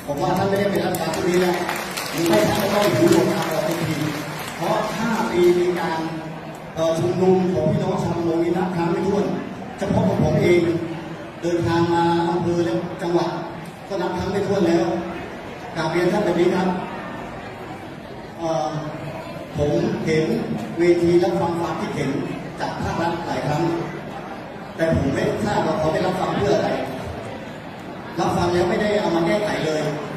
ผมว่าท่านไม่ได้เป็นรัฐบาลที่ดีแล้วหรือไม่ท่านก็ต้องหูหนวกตาบอดทีเพราะ5 ปีมีการชุมนุมของพี่น้องชาวโรงนี้นับครั้งไม่ถ้วนเฉพาะของผมเองเดินทางมาอำเภอและจังหวัดก็นับครั้งไม่ถ้วนแล้วกราบเรียนท่านแบบนี้ครับผมเห็นเวทีรับฟังความคิดเห็นจากภาครัฐหลายครั้งแต่ผมไม่ทราบว่าเขาได้รับฟังเพื่ออะไรรับฟังแล้วไม่ได้เอามาแก้ไขเลย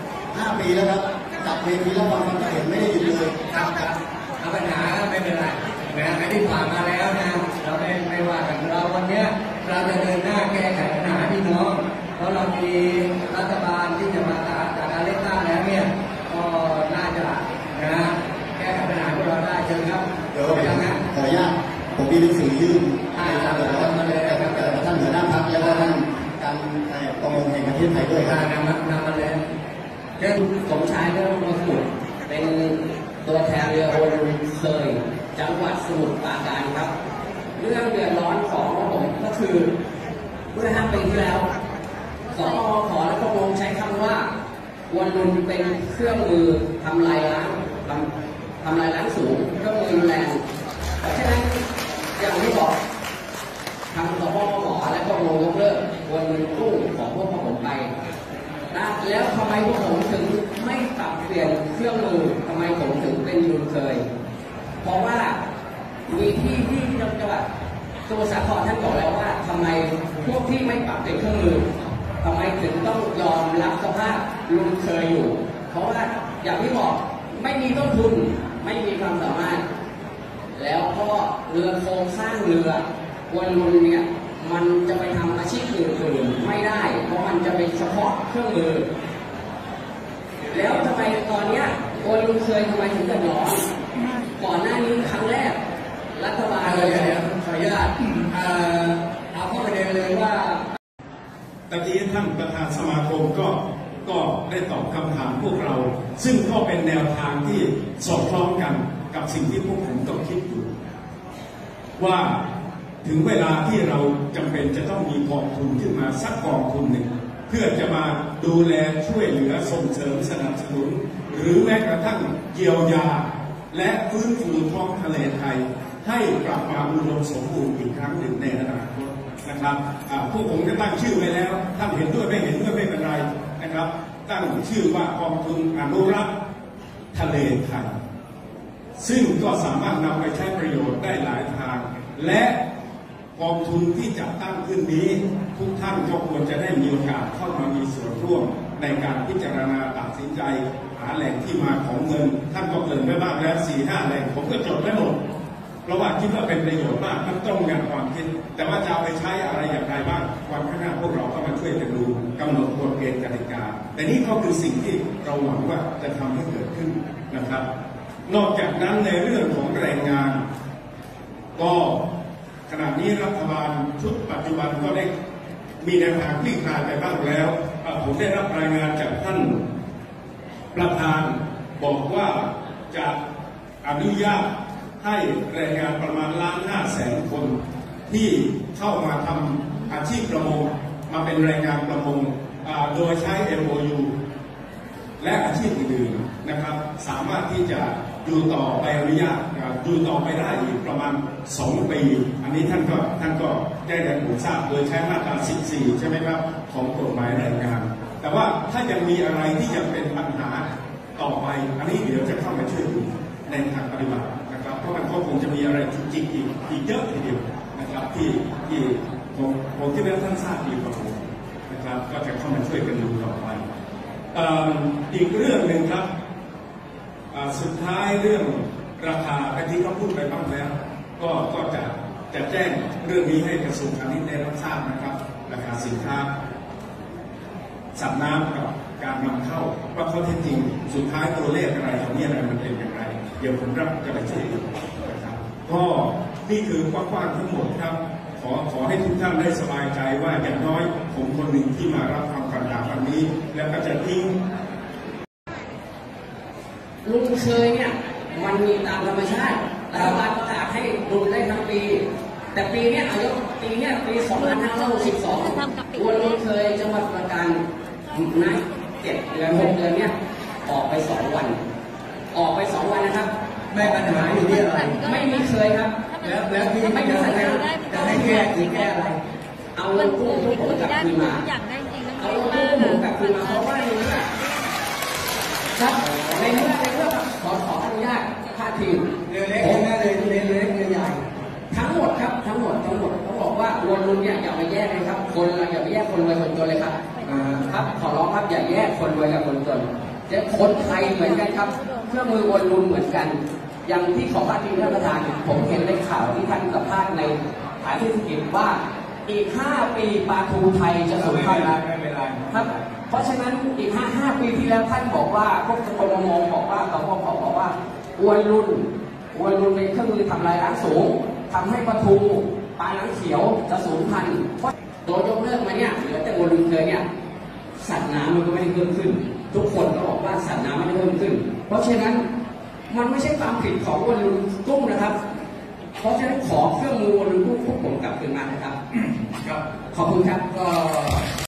5 ปีแล้วครับจับเวทีรับฟังความคิดเห็นไม่ได้หยุดเลยครับเอาปัญหาไม่เป็นไรนะอันที่ผ่านมาแล้วนะเราไม่ว่ากันเราวันนี้เราจะเดินหน้าแก้ไขปัญหาพี่น้องเพราะเรามีรัฐบาลที่จะมาจากการเลือกตั้งแล้วเนี่ยก็น่าจะนะแก้ไขปัญหาพวกเราได้เชิญครับเดี๋ยวขออนุญาตผมมีหนังสือยื่นในการเปิดรับมาเลยนะครับท่านหัวหน้าพรรคและท่านการประมงแห่งประเทศไทยด้วยครับนำมาเลยเรื่องสมชายเรื่องมรสุมเป็นตัวแทนเรือโอนเคยจังหวัดสมุทรปราการครับเรื่องเดือดร้อนของผมก็คือเมื่อ5 ปีที่แล้วสอขอและประมงใช้คำว่าวนลุนเป็นเครื่องมือทำลายล้างสูงเครื่องมือแรงเพราะฉะนั้นอย่างที่บอกทางสปปหมอและประมงยกเลิกวนลุนกู้ของพวกผมไปนะแล้วทำไมพวกผมถึงไม่ปรับเปลี่ยนเครื่องมือทำไมผมถึงเป็นลุนเคยเพราะว่ามีที่จังหวัดสมุทรสาครท่านบอกแล้วว่าทำไมพวกที่ไม่ปรับเปลี่ยนเครื่องมือทำไมถึงต้องยอมรับสภาพลุนเคยอยู่เพราะว่าอย่างที่บอกไม่มีต้นทุนไม่มีความสามารถแล้วก็เรือโครงสร้างเรือวนลุนเนี่ยมันจะไปทำอาชีพอื่นๆไม่ได้เพราะมันจะเป็นเฉพาะเครื่องมือแล้วทำไมตอนนี้วนลุนเคยทำไมถึงเดือดร้อนก่อนหน้านี้ครั้งแรกรัฐบาลเลยขออนุญาตเอาเข้าประเด็นเลยว่าตะกี้ท่านประธานสมาคมก็ได้ตอบคำถามพวกเราซึ่งก็เป็นแนวทางที่สอดคล้องกันกับสิ่งที่พวกผมต้องคิดอยู่ว่าถึงเวลาที่เราจำเป็นจะต้องมีกองทุนขึ้นมาสักกองทุนหนึ่งเพื่อจะมาดูแลช่วยเหลือส่งเสริมสนับสนุนหรือแม้กระทั่งเยียวยาและฟื้นฟูท้องทะเลไทยให้กลับมาอุดมสมบูรณ์อีกครั้งหนึ่งในอนาคตนะครับพวกผมก็ตั้งชื่อไว้แล้วท่านเห็นด้วยไม่เห็นด้วยไม่เป็นไรนะครับตั้งชื่อว่ากองทุนอนุรักษ์ทะเลไทยซึ่งก็สามารถนำไปใช้ประโยชน์ได้หลายทางและกองทุนที่จัดตั้งขึ้นนี้ทุกท่านก็ควรจะได้มีโอกาสเข้ามามีส่วนร่วมในการพิจารณาตัดสินใจหาแหล่งที่มาของเงินท่านก็เกินไปบ้างแล้ว4-5 แหล่งผมก็จดไว้หมดเพราะว่าคิดว่าเป็นประโยชน์มากมันตรงกับความคิดแต่ว่าจะเอาไปใช้อะไรอย่างไรบ้างวันข้างหน้าพวกเราก็มาช่วยกันดูกำหนดกฎเกณฑ์กติกาแต่นี่ก็คือสิ่งที่เราหวังว่าจะทำให้เกิดขึ้นนะครับนอกจากนั้นในเรื่องของแรงงานก็ขณะนี้รัฐบาลชุดปัจจุบันก็ได้มีแนวทางคลี่คลายไปบ้างแล้วผมได้รับรายงานจากท่านประธานบอกว่าจะอนุญาตให้แรงงานประมาณ1.5 แสนคนที่เข้ามาทำอาชีพประมงมาเป็นแรงงานประมงโดยใช้ MOU และอาชีพอื่นๆนะครับสามารถที่จะอยู่ต่อไปอนุญาตอยู่ต่อไปได้อีกประมาณ2 ปีอันนี้ท่านก็ได้แจ้งผมทราบโดยใช้มาตรา14ใช่ไหมครับของกฎหมายแรงงานแต่ว่าถ้ายังมีอะไรที่ยังเป็นปัญหาต่อไปอันนี้เดี๋ยวจะเข้ามาช่วยดูในทางปฏิบัตินะครับเพราะมันก็คงจะมีอะไรจริงๆอีกเยอะทีเดียวนะครับที่ผมที่ท่านทราบดีกว่าผมนะครับก็จะเข้ามาช่วยกันดูต่อไปอีกเรื่องหนึ่งครับสุดท้ายเรื่องราคาที่เขาพูดไปบ้างแล้วก็จะแจ้งเรื่องนี้ให้กระทรวงพาณิชย์ได้รับทราบนะครับราคาสินค้าสัตว์น้ำกับการนำเข้าว่าข้อเท็จจริงสุดท้ายตัวเลขอะไรตรงนี้อะไรมันเป็นอย่างไรเดี๋ยวผมรับจะไปช่วยดูนะครับก็นี่คือกว้างๆทั้งหมดครับขอให้ทุกท่านได้สบายใจว่าอย่างน้อยผมคนหนึ่งที่มารับฟังปัญหาวันนี้แล้วก็จะทิ้งลุงเคยเนี่ยมันมีตามธรรมชาติรัฐบาลประกาศให้ลุงได้ทั้งปีแต่ปีนี้ปี2562วนลุงเคยจังหวัดประการนะ 7 เดือน 6 เดือนเนี่ยออกไป 2 วัน ออกไป 2 วันนะครับไม่ปัญหาอยู่ที่อะไรไม่มีเคยครับแล้วที่ไม่จะให้แก้คือแก้อะไรเอาลูกกุ้งทุกผมกลับคืนมาอยากได้จริงเอาลูกกุ้งทุกผมกลับคืนมาเพราะว่าในเมื่อครับในเมื่อขออนุญาตพาดพิงเรือเล็กแม่เลยเรือเล็กเรือใหญ่ทั้งหมดครับทั้งหมดเขาบอกว่าวนรุ่นเนี่ยอย่าไปแยกเลยครับคนเราอย่าไปแยกคนรวยคนจนเลยครับครับขอร้องครับอย่าแยกคนรวยกับคนจนจะคนไทยเหมือนกันครับเครื่องมือวนรุ่นเหมือนกันอย่างที่ขอพาดพิงท่านประธานผมเห็นในข่าวที่ท่านสัมภาษณ์ในฐานที่กิจว่าอีก 5 ปีปลาทูไทยจะสูญพันธุ์ครับเพราะฉะนั้นอีก5 ปีที่แล้วท่านบอกว่าพวกกรมบอกว่าสพบอกว่าอวนรุ่นเป็นเครื่องมือทำลายล้างสูงทำให้ปลาทูปลาหนังเขียวจะสูญพันธุ์เพราะโดยยกเลิกมาเนี่ยเหลือแต่อวนรุ่นเลยเนี่ยสัตว์น้ำมันก็ไม่ได้เพิ่มขึ้นทุกคนก็บอกว่าสัตว์น้ำไม่ได้เพิ่มขึ้นเพราะฉะนั้นมันไม่ใช่ความผิดของอวนรุ่นกุ้งนะครับเพราะฉะนั้นขอเครื่องมืออวนรุ่นกุ้งพวกผมกลับคืนมานะครับขอบคุณครับก็